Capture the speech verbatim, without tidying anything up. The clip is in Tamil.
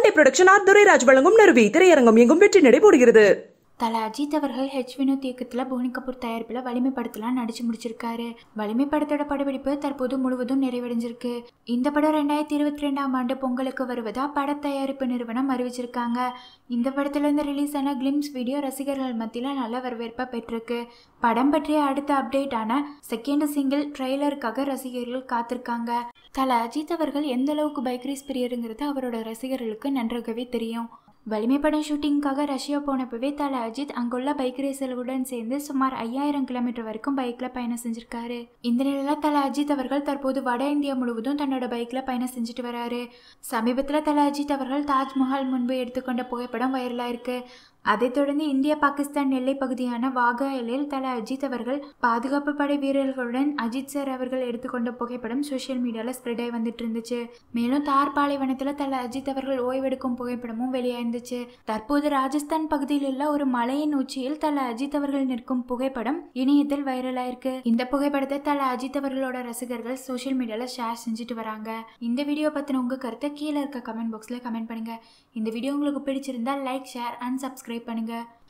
பாண்டே புரொடக்ஷன் ஆர்துரை ராஜ் வழங்கும் நிறுவி திரையரங்கம் எங்கும் வெற்றி நடைபெறுகிறது. தல அஜித் அவர்கள் ஹெச் வினோத் இயக்கத்தில் புவனி கபூர் தயாரிப்பில் வலிமை படத்தெல்லாம் நடிச்சு முடிச்சிருக்காரு. வலிமை படத்தோட படப்பிடிப்பு தற்போது முழுவதும் நிறைவடைஞ்சிருக்கு. இந்த படம் ரெண்டாயிரத்தி இருபத்தி ரெண்டாம் ஆண்டு பொங்கலுக்கு வருவதா பட தயாரிப்பு நிறுவனம் அறிவிச்சிருக்காங்க. இந்த படத்திலிருந்து ரிலீஸ் ஆன கிளிம்ஸ் வீடியோ ரசிகர்கள் மத்தியில் நல்ல வரவேற்பை பெற்றிருக்கு. படம் பற்றிய அடுத்த அப்டேட்டான செகண்ட் சிங்கிள் ட்ரெய்லருக்காக ரசிகர்கள் காத்திருக்காங்க. தல அஜித் அவர்கள் எந்த அளவுக்கு பைக் ரேஸ் பிரியருங்கிறது அவரோட ரசிகர்களுக்கு நன்றாகவே தெரியும். வலிமை படம் ஷூட்டிங்காக ரஷ்யா போனப்பவே தல அஜித் அங்குள்ள பைக் ரேசர்களுடன் சேர்ந்து சுமார் ஐயாயிரம் கிலோமீட்டர் வரைக்கும் பைக்ல பயணம் செஞ்சிருக்காரு. இந்த நிலையில தல அஜித் அவர்கள் தற்போது வட இந்தியா முழுவதும் தன்னோட பைக்ல பயணம் செஞ்சுட்டு வராரு. சமீபத்துல தல அஜித் அவர்கள் தாஜ்மஹால் முன்பு எடுத்துக்கொண்ட புகைப்படம் வைரலா இருக்கு. அதைத் தொடர்ந்து இந்திய பாகிஸ்தான் எல்லை பகுதியான வாகா எல்லையில் தல அஜித் அவர்கள் பாதுகாப்பு படை வீரர்களுடன் அஜித் சார் அவர்கள் எடுத்துக்கொண்ட புகைப்படம் சோசியல் மீடியால ஸ்ப்ரெட் ஆகி வந்துட்டு இருந்துச்சு. மேலும் தார் பாலைவனத்துல தல அஜித் அவர்கள் ஓய்வெடுக்கும் புகைப்படமும் வெளியாயிருந்துச்சு. தற்போது ராஜஸ்தான் பகுதியில் உள்ள ஒரு மலையின் உச்சியில் தல அஜித் அவர்கள் நிற்கும் புகைப்படம் இணையத்தில் வைரலா இருக்கு. இந்த புகைப்படத்தை தல அஜித் அவர்களோட ரசிகர்கள் சோசியல் மீடியால ஷேர் செஞ்சுட்டு வராங்க. இந்த வீடியோ பத்தின உங்க கருத்தை கீழே இருக்க கமெண்ட் பாக்ஸ்ல கமெண்ட் பண்ணுங்க. இந்த வீடியோ உங்களுக்கு பிடிச்சிருந்தா லைக், ஷேர் அண்ட் சப்ஸ்கிரைப் பண்ணுங்க.